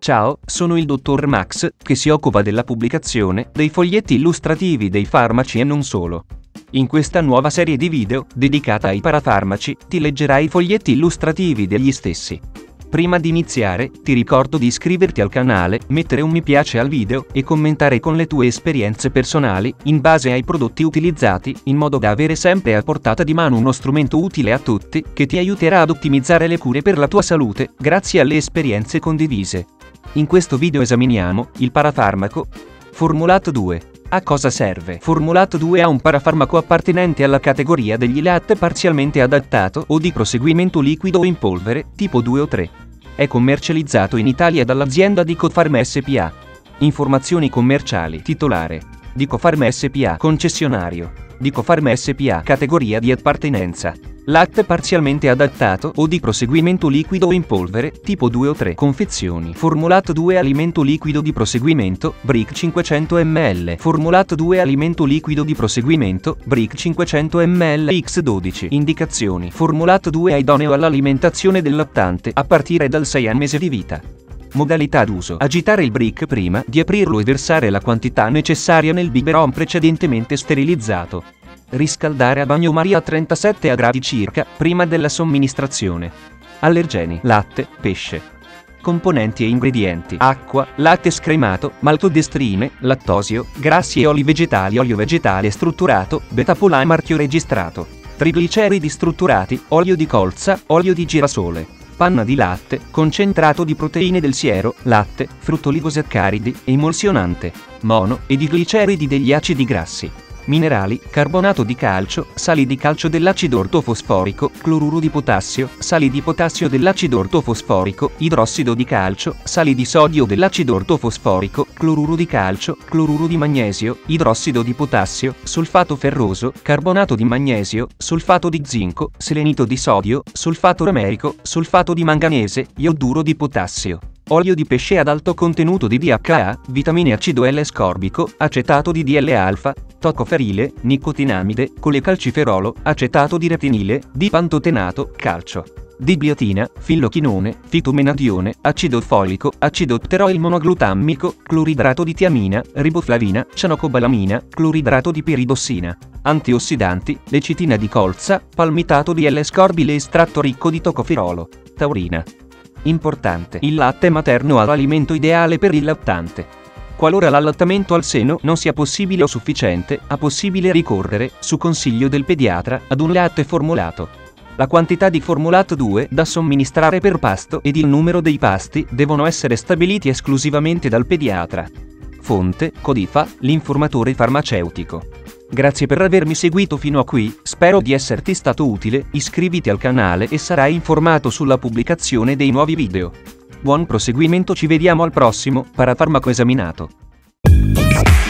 Ciao, sono il dottor Max, che si occupa della pubblicazione dei foglietti illustrativi dei farmaci e non solo. In questa nuova serie di video, dedicata ai parafarmaci, ti leggerai i foglietti illustrativi degli stessi. Prima di iniziare, ti ricordo di iscriverti al canale, mettere un mi piace al video e commentare con le tue esperienze personali, in base ai prodotti utilizzati, in modo da avere sempre a portata di mano uno strumento utile a tutti, che ti aiuterà ad ottimizzare le cure per la tua salute, grazie alle esperienze condivise. In questo video esaminiamo il parafarmaco Formulato 2. A cosa serve? Formulato 2 è un parafarmaco appartenente alla categoria degli latte parzialmente adattato o di proseguimento liquido o in polvere, tipo 2 o 3. È commercializzato in Italia dall'azienda Dicofarm SpA. Informazioni commerciali. Titolare: Dicofarm SpA. Concessionario: Dicofarm SpA. Categoria di appartenenza: latte parzialmente adattato o di proseguimento liquido o in polvere, tipo 2 o 3. Confezioni: Formulato 2 alimento liquido di proseguimento, Brick 500 ml. Formulato 2 alimento liquido di proseguimento, Brick 500 ml X12. Indicazioni: Formulato 2 è idoneo all'alimentazione del lattante a partire dal 6 mese di vita. Modalità d'uso: agitare il brick prima di aprirlo e versare la quantità necessaria nel biberon precedentemente sterilizzato. Riscaldare a bagnomaria a 37 gradi circa, prima della somministrazione. Allergeni: latte, pesce. Componenti e ingredienti: acqua, latte scremato, maltodestrine, lattosio, grassi e oli vegetali, olio vegetale strutturato, betapola marchio registrato, trigliceridi strutturati, olio di colza, olio di girasole, panna di latte, concentrato di proteine del siero, latte, fruttoligosaccaridi, emulsionante, mono e di gliceridi degli acidi grassi. Minerali: carbonato di calcio, sali di calcio dell'acido ortofosforico, cloruro di potassio, sali di potassio dell'acido ortofosforico, idrossido di calcio, sali di sodio dell'acido ortofosforico, cloruro di calcio, cloruro di magnesio, idrossido di potassio, sulfato ferroso, carbonato di magnesio, sulfato di zinco, selenito di sodio, sulfato romerico, sulfato di manganese, ioduro di potassio. Olio di pesce ad alto contenuto di DHA, vitamine acido L-ascorbico, acetato di DL-alfa, tocoferile, nicotinamide, colecalciferolo, acetato di retinile, dipantotenato, calcio, dibiotina, fillochinone, fitomenadione, acido folico, acido pteroilmonoglutammico, cloridrato di tiamina, riboflavina, cianocobalamina, cloridrato di piridossina, antiossidanti, lecitina di colza, palmitato di L-ascorbile, estratto ricco di tocoferolo, taurina. Importante: il latte materno è l'alimento ideale per il lattante. Qualora l'allattamento al seno non sia possibile o sufficiente, è possibile ricorrere, su consiglio del pediatra, ad un latte formulato. La quantità di formulato 2 da somministrare per pasto ed il numero dei pasti devono essere stabiliti esclusivamente dal pediatra. Fonte: Codifa, l'informatore farmaceutico. Grazie per avermi seguito fino a qui, spero di esserti stato utile, iscriviti al canale e sarai informato sulla pubblicazione dei nuovi video. Buon proseguimento, ci vediamo al prossimo parafarmaco esaminato.